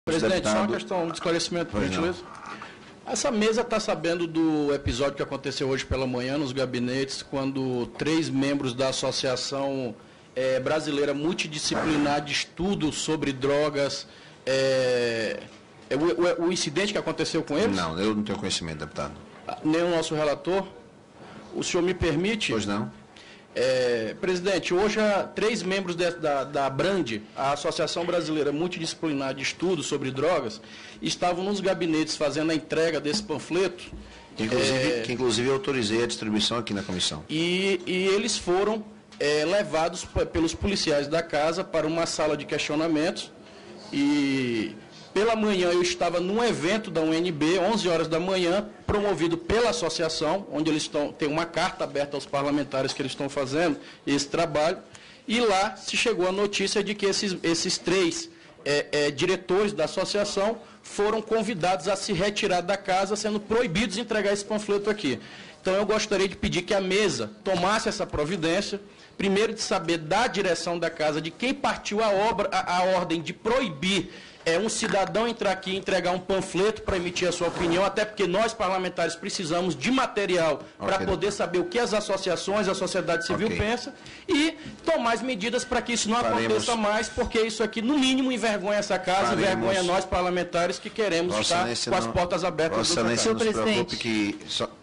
Presidente, só uma questão de esclarecimento, por gentileza. Essa mesa está sabendo do episódio que aconteceu hoje pela manhã nos gabinetes, quando 3 membros da Associação Brasileira Multidisciplinar de Estudo sobre Drogas, o incidente que aconteceu com eles? Não, eu não tenho conhecimento, deputado. Nem o nosso relator? O senhor me permite? Pois não. Presidente, hoje 3 membros da BRAND, a Associação Brasileira Multidisciplinar de Estudos sobre Drogas, estavam nos gabinetes fazendo a entrega desse panfleto. Que inclusive eu autorizei a distribuição aqui na comissão. E eles foram levados pelos policiais da casa para uma sala de questionamentos. E pela manhã eu estava num evento da UNB, 11 horas da manhã, promovido pela associação, onde eles têm uma carta aberta aos parlamentares que eles estão fazendo esse trabalho, e lá se chegou a notícia de que esses 3 diretores da associação foram convidados a se retirar da casa, sendo proibidos de entregar esse panfleto aqui. Então eu gostaria de pedir que a mesa tomasse essa providência, primeiro de saber da direção da casa, de quem partiu a ordem de proibir um cidadão entrar aqui e entregar um panfleto para emitir a sua opinião, até porque nós, parlamentares, precisamos de material para poder saber o que as associações, a sociedade civil pensa, e tomar as medidas para que isso não aconteça mais, porque isso aqui, no mínimo, envergonha essa casa, envergonha nós, parlamentares, que queremos estar com as portas abertas. Vossa Excelência, não se preocupe que